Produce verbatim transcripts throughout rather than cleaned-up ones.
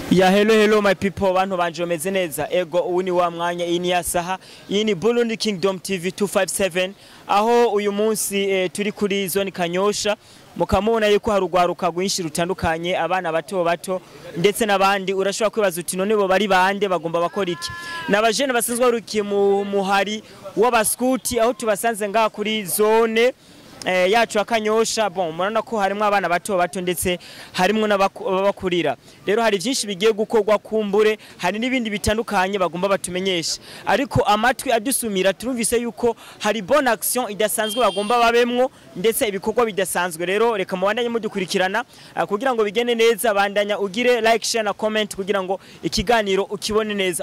Ya hello hello my people, bantu banje bameze neza. Ego ubu ni wa mwanya, iyi ni ya saha, iyi ni Burundi Kingdom T V two fifty-seven, aho uyu munsi eh, turi kuri zone Kanyosha, mukamubona yuko harugwaruka rwinshi rutandukanye, abana bato bato ndetse nabandi. Urashobora kwibaza uti none bo bari bande, bagomba bakora iki? Nabajene basanzwe barukiye mu muhari w'abaskuti, aho tubasanze ngaha kuri zone Eh, yacu akanyosha. Bon, murana ko harimo abana bato bato ndetse harimo n'abakurira. Rero hari byinshi bigiye gukorwa kumbure, hari n'ibindi bitandukanye bagomba batumenyesha. Ariko amatwi adusumira turumvise yuko hari bonne action idasanzwe bagomba babemwo ndetse ibikorwa bidasanzwe. Rero reka mubandanye mudukurikirana uh, kugira ngo bigene neza. Bandanya ugire like, share na comment kugira ngo ikiganiro ukibone neza.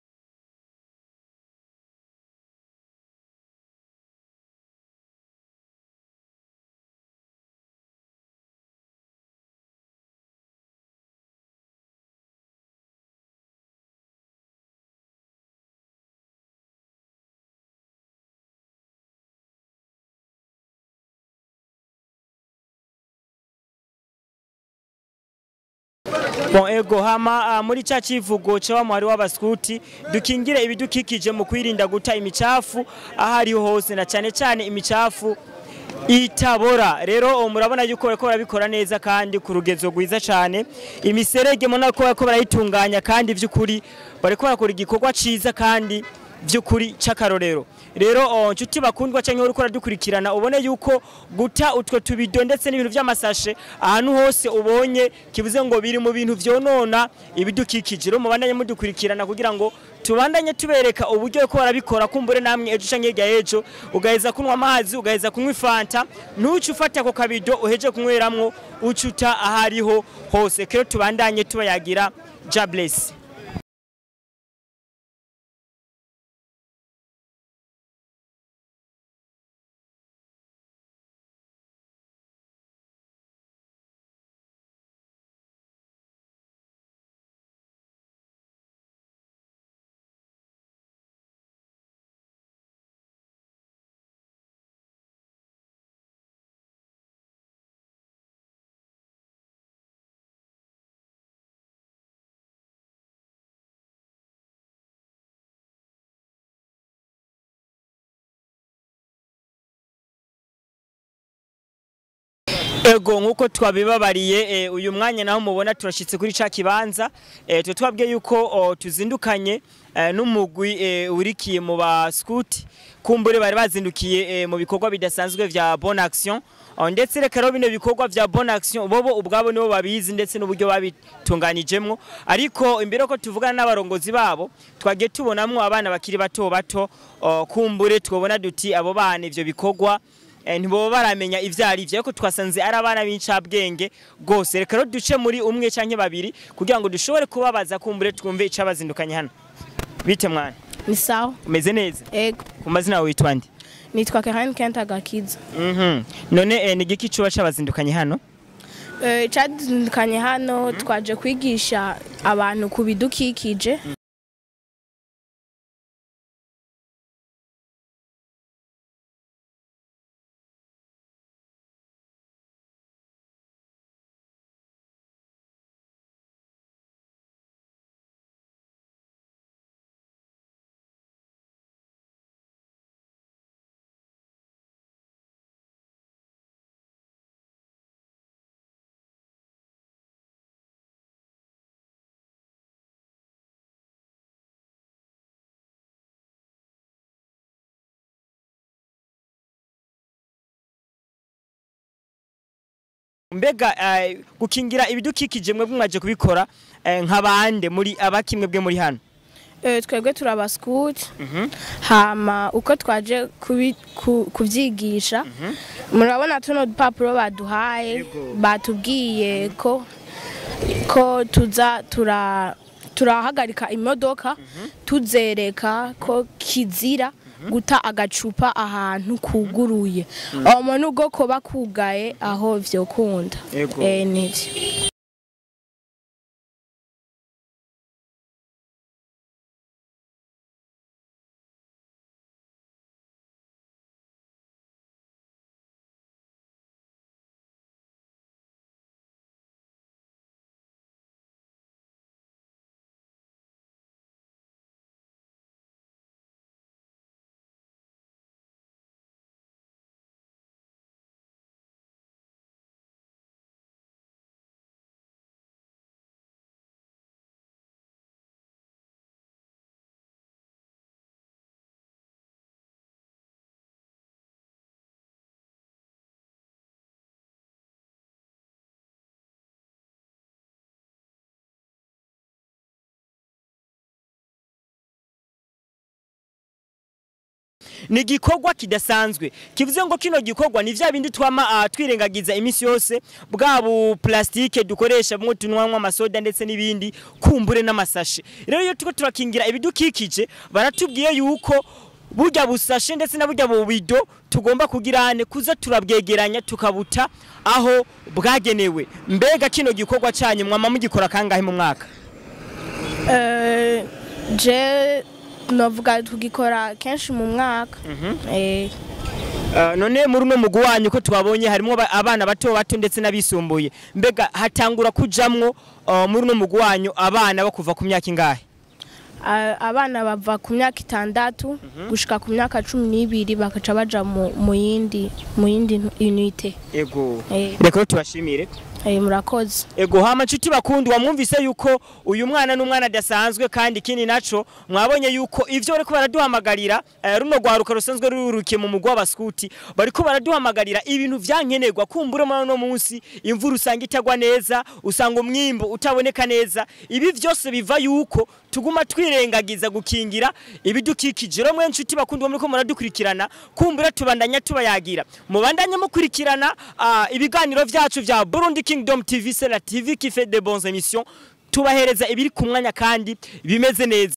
Bon ego hama uh, muri cha kivugo cyo bamwari w'abaskuti dukingire ibidukikije mu kwirinda guta imicafu ahari hose, na cyane cyane imicafu itabora. Rero murabona yuko bariko barabikora neza kandi ku rugezo rwiza cyane. Imiserege mona ko bariko barayitunganya kandi vy'ukuri bariko barakora igikorwa ciza kandi vy'ukuri c'akarorero. Rero nshuti bakundwa cyangwa uri kora dukurikirana, ubone yuko guta utwo tubido ndetse n'ibintu by'amasashe ahantu hose ubonye kivuze ngo biri mu bintu vyonona ibidukikije. Rero mubandanye mudukurikirana kugira ngo tubandanye tubereka uburyo ko barabikora, kumbure namwe ejo canke hirya ejo ugaheza kunywa amazi, ugaheza kunywa ifanta, ntucu ufata ko kabido uheje kunyweramwo ucuta ahariho hose. Kero tubandanye tubayagira. Ja bless. Ego nkuko twabibabariye e, uyu mwanya naho mubona turashitse kuri ca kibanza e, twe twabwiye yuko o, tuzindukanye e, n'umugwi e, urikiye mu ba scout, kumbure bari bazindukiye e, mu bikorwa bidasanzwe vya bonne action. Ndetse reka rero bino bikorwa vya bonne action bobo ubwabo nibo babizi ndetse n'uburyo babitunganijemwo. Ariko imbere ko tuvugana n'abarongozi babo twagiye tubonamwo abana bakiri bato bato, o, kumbure twobona duti abo bana ivyo bikorwa ntibo baramenya ivyari ivyo, ariko twasanze ari abana b'incabwenge gose. Reka rero duce muri umwe canke babiri kugira ngo dushobore kubabaza, kumbure twumve icabazindukanye hano. Bite mwana? Ni sawa. Umeze neza? Ego. Ku mazina yawe witwa nde? Nitwa Karen Kenta Gakiza. Mhm. None eh, ni giki cuba cabazindukanye hano? Eh, cadindukanye hano twaje kwigisha abantu kubidukikije. Mbega uh, gukingira ibidukikije mwe mwaje kubikora uh, nk'abande muri abakimwe bwe muri hano? Eh, twebwe turaba scout. Mhm. Hama uko twaje kuvyigisha, mhm, murabona tuno dupapuro baduhaye, batubwiye ko ko tuza tura turahagarika imodoka, mhm, tuzereka ko kizira guta agacupa ahantu kuguruye. Umuntu ugo ko bakugaye aho vyokunda. Eh nivyo. ni gikorwa kidasanzwe kivuze ngo kino gikorwa ni vya bindi twama uh, twirengagiza imisi yose bwabo plastike dukoresha mwo tunwanwa amasoda ndetse n'ibindi kumbure n'amasashe rero iyo tuko turakingira ibidukikije baratubwiye yuko burya busashe ndetse na burya bubido tugomba kugirane kuza turabwegeranya tukabuta aho bwagenewe mbega kino gikorwa cyanyu mwama mugikora kangahe mu mwaka eh je novuga tugikora kenshi mu mwaka eh none muri no mugwi wanyu ko twabonye harimo abana bato bato ndetse n'abisumbuye mbega hatangura kujamwo muri no mugwi wanyu abana bakuva ku myaka ingahe abana bava ku myaka itandatu gushika ku myaka cumi n'ibiri bakaca baja mu yindi mu yindi unité ego reka tubashimire eh murakoze ego hama nshuti bakundi wamwumvise yuko uyu mwana n'umwana dasanzwe kandi kini naco mwabonye yuko ivyo bariko baraduhamagarira runo gwaruka rusanzwe rururukiye mu mugwa baskuti bariko baraduhamagarira ibintu vyankenerwa kumbure muri no munsi imvura usanga itagwa neza usanga umwimbo utaboneka neza ibi vyose biva yuko tuguma twirengagiza gukingira ibidukikije ro mwe nshuti bakundi bo muriko muradukurikirana kumbure tubandanya tubayagira mubandanye mukurikirana ibiganiro vyacu vya Burundi Kingdom T V, c'est la T V qui fait de bonnes émissions tubahereza ibiri ku mwanya kandi bimeze neza.